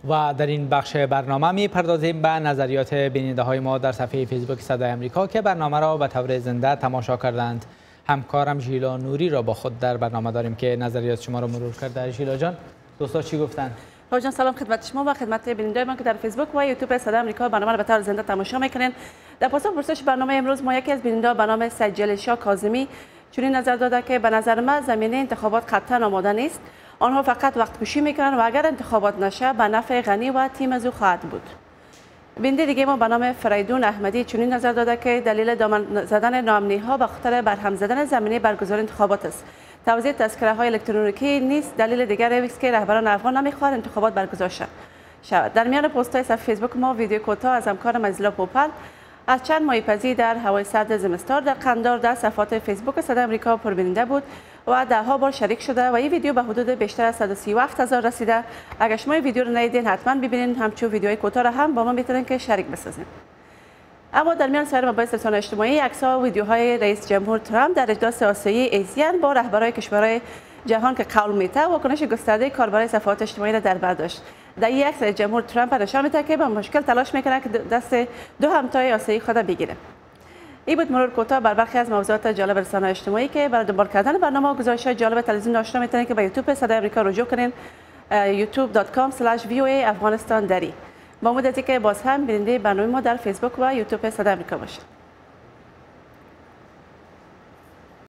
و در این بخش برنامه می‌پردازیم به نظریات بیننده های ما در صفحه فیسبوک صدای آمریکا که برنامه را به طور زنده تماشا کردند. همکارم ژیلا نوری را با خود در برنامه داریم که نظریات شما را مرور کرده. ژیلا جان، دوستا چی گفتن؟ جان سلام خدمت شما و خدمت بیننده ما که در فیسبوک و یوتیوب صدای آمریکا برنامه را به طور زنده تماشا میکنین. در پاسخ پرسش برنامه امروز ما یکی از بیننده به نام سجل شاه کاظمی چنین نظر داده که به نظر من زمینه انتخابات قطعا آماده نیست. آنها فقط وقت کشی میکنن و اگر انتخابات نشه به نفع غنی و تیم از او خواهد بود. بیننده دیگه ما به نام فریدون احمدی چنین نظر داده که دلیل دامن زدن ناامنی ها به خاطر برهم زدن زمینه برگزاری انتخابات است. توزیع تذکره های الکترونیکی نیست دلیل دیگری است که رهبران افغان نمیخواهند انتخابات برگزار شود. در میان پست های صفحه فیسبوک ما ویدیو کوتاه از همکارم عزیزلا پوپل از چند ماه پیش در هوای سرد زمستان در قندار در صفحات فیسبوک صدای آمریکا پربیننده بود و دهها بار شریک شده و این ویدیو به حدود بیشتر از 137,000 رسیده. اگر شما این ویدیو رو ندیدین حتما ببینید، همچون ویدیوهای کوتاه را هم با ما میتونین که شریک بسازین. اما در میان سایر مباحث رسانه اجتماعی عکس‌ها و ویدیوهای رئیس جمهور ترامپ در اجلاس آسیایی آسیان با رهبران کشورهای جهان که قول میته واکنش گسترده کاربران صفحات اجتماعی را در بر داشت. در این عکس رئیس جمهور ترامپ نشان میده که با مشکل تلاش میکنه که دست دو همتای آسیایی خود بگیره. این بود مرور کوتاه بر برخی از موضوعات جالب رسانه اجتماعی که برای دنبال کردن برنامه و گزارش‌های جالب تلویزیون آشنا میتونید که به یوتیوب صدای آمریکا رجوع کنین، youtube.com/voa افغانستان دری. با امید از اینکه باز هم بیننده برنامه ما در فیسبوک و یوتیوب صدای آمریکا باشید.